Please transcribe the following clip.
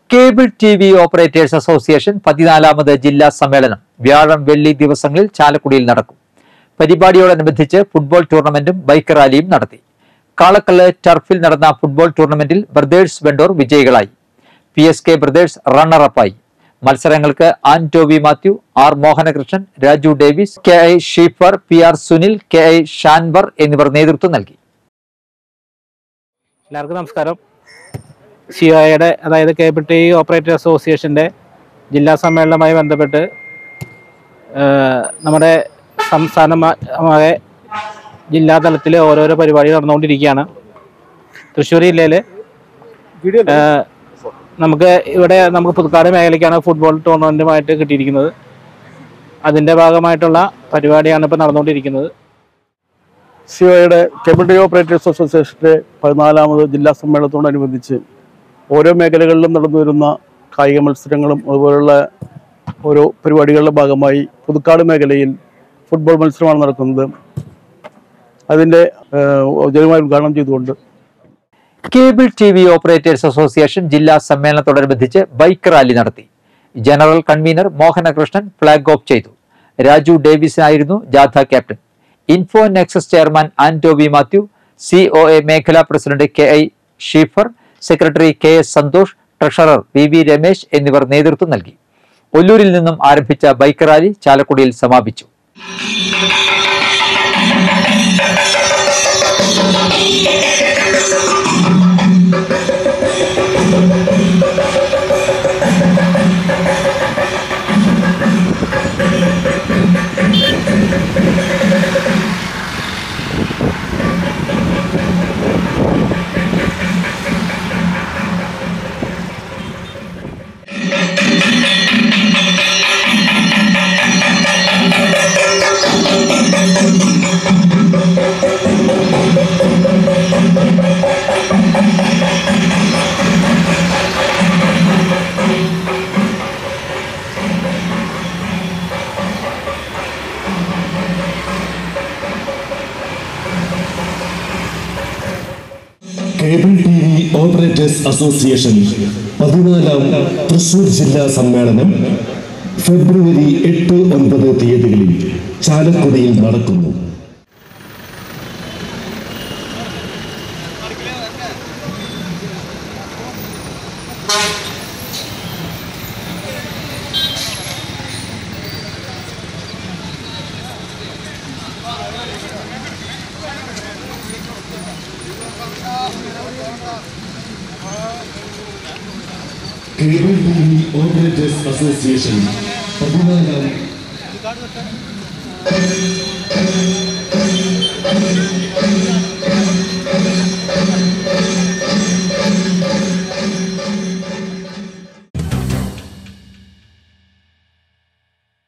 Cable TV. Operators association 14ാമത് ജില്ലാ സമ്മേളനം വ്യാഴം വെള്ളി ദിവസങ്ങളിൽ ചാലക്കുടിയിൽ നടക്കും. പരിപാടിയോടനുബന്ധിച്ച് ഫുട്ബോൾ ടൂർണമെന്റും ബൈക്ക് റാലിയും നടത്തി. കാളക്കല്ല് ടർഫിൽ നടന്ന ഫുട്ബോൾ ടൂർണമെന്റിൽ ബ്രദേഴ്സ് വെണ്ടൂർ വിജയികളായി. PSK ബ്രദേഴ്സ് റണ്ണറപ്പായി. മത്സരങ്ങൾക്ക് Ann Toby Mathew, R Mohanakrishnan, Raju Davis, KI Sheefer, PR Sunil, KI Shanvar എന്നിവർ നേതൃത്വം നൽകി. എല്ലാവർക്കും നമസ്കാരം. COAയുടെ അതായത് കേബിൾ ടി.വി. ഓപ്പറേറ്റർ അസോസിയേഷൻ്റെ ജില്ലാ സമ്മേളനവുമായി ബന്ധപ്പെട്ട് നമ്മുടെ സംസ്ഥാനമായ ജില്ലാ തലത്തിൽ ഓരോരോ പരിപാടി നടന്നുകൊണ്ടിരിക്കുകയാണ്. തൃശ്ശൂർ ജില്ലയിൽ നമുക്ക് പുതുക്കാട് മേഖലയ്ക്കാണ് ഫുട്ബോൾ ടൂർണമെൻറ്റുമായിട്ട് കിട്ടിയിരിക്കുന്നത്. അതിൻ്റെ ഭാഗമായിട്ടുള്ള പരിപാടിയാണ് ഇപ്പോൾ നടന്നുകൊണ്ടിരിക്കുന്നത്. COAയുടെ കേബിൾ ടി.വി. ഓപ്പറേറ്റേഴ്സ് അസോസിയേഷൻ്റെ 14ാമത് ജില്ലാ സമ്മേളനത്തോടനുബന്ധിച്ച് ഓരോ മേഖലകളിലും നടന്നു വരുന്ന കായിക മത്സരങ്ങളും അതുപോലുള്ള ഓരോ പരിപാടികളുടെ ഭാഗമായി പുതുക്കാട് മേഖലയിൽ ഫുട്ബോൾ മത്സരമാണ് നടക്കുന്നത്. അതിൻ്റെ ഔദ്യോഗികമായി ഉദ്ഘാടനം ചെയ്തുകൊണ്ട് കേബിൾ ടി.വി. ഓപ്പറേറ്റേഴ്സ് അസോസിയേഷൻ ജില്ലാ സമ്മേളനത്തോടനുബന്ധിച്ച് ബൈക്ക് റാലി നടത്തി. General convener Mohanakrishnan flag off ചെയ്തു. രാജു ഡേവിസിനായിരുന്നു ജാഥ captain. Info Nexus chairman Ann Toby Mathew, COA മേഖലാ president KI Sheefer, secretary KS Santhosh, treasurer VV Ramesh എന്നിവർ നേതൃത്വം നൽകി. ഒല്ലൂരിൽ നിന്നും ആരംഭിച്ച ബൈക്ക് റാലി ചാലക്കുടിയിൽ സമാപിച്ചു. Cable TV. ഓപ്പറേറ്റേഴ്സ് അസോസിയേഷൻ 14ാം തൃശൂർ ജില്ലാ സമ്മേളനം ഫെബ്രുവരി 8, 9 തീയതികളിൽ ചാലക്കുടിയിൽ നടക്കുന്നു. Cable TV. Operators association 14ാം